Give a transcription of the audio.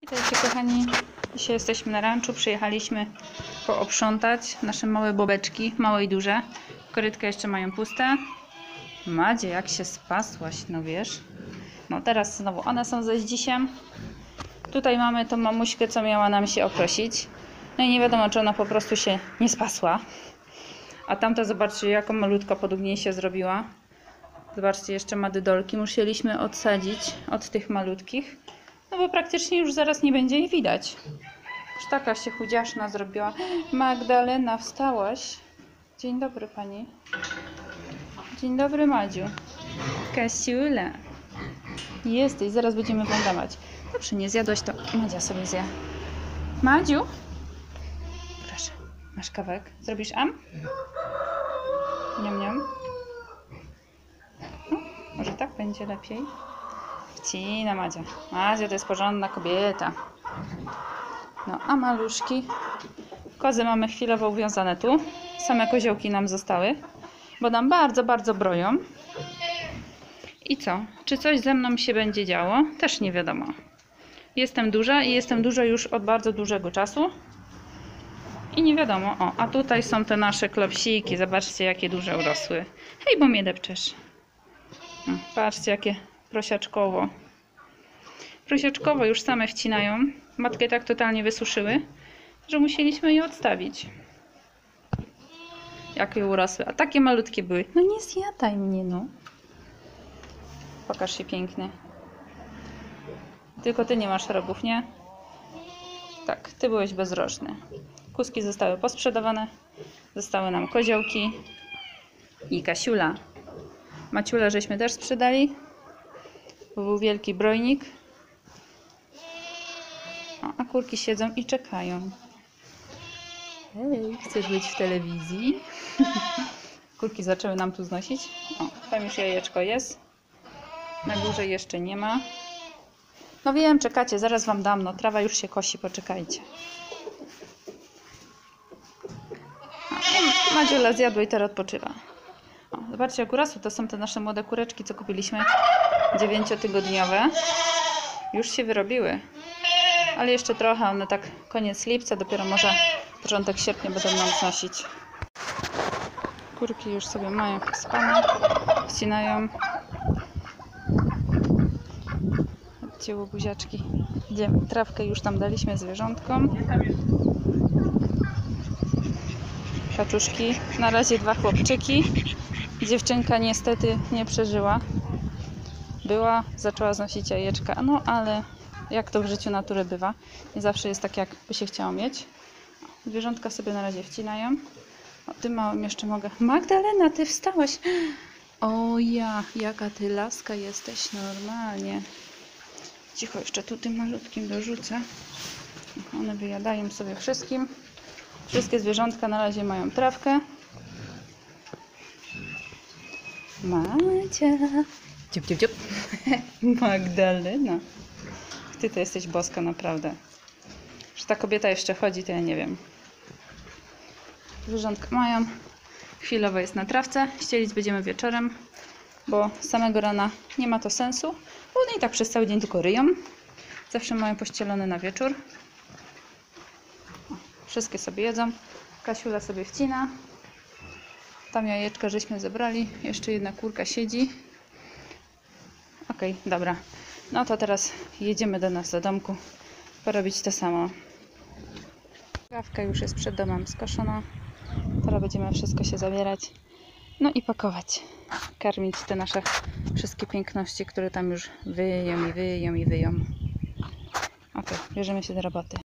Witajcie kochani, dzisiaj jesteśmy na ranczu, przyjechaliśmy pooprzątać nasze małe bobeczki, małe i duże. Korytka jeszcze mają puste. Madzie, jak się spasłaś, no wiesz. No teraz znowu one są ze Zdzisiem. Tutaj mamy tą mamuśkę, co miała nam się oprosić. No i nie wiadomo, czy ona po prostu się nie spasła. A tamta, zobaczcie, jaką malutko podugnie się zrobiła. Zobaczcie, jeszcze ma dydolki. Musieliśmy odsadzić od tych malutkich. No bo praktycznie już zaraz nie będzie jej widać. Już taka się chudziaszna zrobiła. Magdalena, wstałaś? Dzień dobry pani. Dzień dobry Madziu. Kasiula. Jesteś, zaraz będziemy wam dawać. Dobrze, nie zjadłaś, to Madzia sobie zje. Madziu? Proszę, masz kawałek. Zrobisz am? Niam, niam. No, może tak będzie lepiej. Wcina Madzia. Madzia to jest porządna kobieta. No, a maluszki? Kozy mamy chwilowo uwiązane tu. Same koziołki nam zostały, bo nam bardzo, bardzo broją. I co? Czy coś ze mną się będzie działo? Też nie wiadomo. Jestem duża i jestem duża już od bardzo dużego czasu. I nie wiadomo. O, a tutaj są te nasze klopsiki. Zobaczcie, jakie duże urosły. Hej, bo mnie depczesz. Patrzcie, jakie prosiaczkowo. Prosiaczkowo już same wcinają. Matkę tak totalnie wysuszyły, że musieliśmy je odstawić. Jakie urosły. A takie malutkie były. No nie zjadaj mnie, no. Pokaż się piękny. Tylko ty nie masz rogów, nie? Tak, ty byłeś bezrożny. Kuski zostały posprzedawane. Zostały nam koziołki i Kasiula. Maciula żeśmy też sprzedali, bo był wielki brojnik. O, a kurki siedzą i czekają. Hej, chcesz być w telewizji? Kurki zaczęły nam tu znosić. O, tam już jajeczko jest. Na górze jeszcze nie ma. No wiem, czekacie, zaraz wam dam. No, trawa już się kosi, poczekajcie. Madziula zjadła i teraz odpoczywa. O, zobaczcie, jak urosły. To są te nasze młode kureczki, co kupiliśmy 9-tygodniowe. Już się wyrobiły. Ale jeszcze trochę, one tak koniec lipca, dopiero może początek sierpnia będą nam znosić. Kurki już sobie mają spane, wcinają. Chodźcie, łobuziaczki. Idziemy. Trawkę już tam daliśmy zwierzątkom. Kaczuszki. Na razie 2 chłopczyki. Dziewczynka niestety nie przeżyła. Zaczęła znosić jajeczka, no ale jak to w życiu natury bywa, nie zawsze jest tak, jak by się chciało mieć. Zwierzątka sobie na razie wcinają. O, tym małym jeszcze mogę. Magdalena, ty wstałaś. O ja, jaka ty laska jesteś normalnie. Cicho, jeszcze tu tym malutkim dorzucę. One wyjadają sobie wszystkim. Wszystkie zwierzątka na razie mają trawkę. Madzia. Ciup, ciup, ciup. Magdalena. Ty to jesteś boska, naprawdę. Że ta kobieta jeszcze chodzi, to ja nie wiem. Zwierzątka mają. Chwilowo jest na trawce. Ścielić będziemy wieczorem, bo z samego rana nie ma to sensu. Bo one i tak przez cały dzień tylko ryją. Zawsze mają pościelone na wieczór. O, wszystkie sobie jedzą. Kasiula sobie wcina. Tam jajeczka żeśmy zebrali. Jeszcze jedna kurka siedzi. Okej, dobra. No to teraz jedziemy do nas do domku. Porobić to samo. Trawka już jest przed domem skoszona. Teraz będziemy wszystko się zabierać. No i pakować. Karmić te nasze wszystkie piękności, które tam już wyją i wyją i wyją. Okej, bierzemy się do roboty.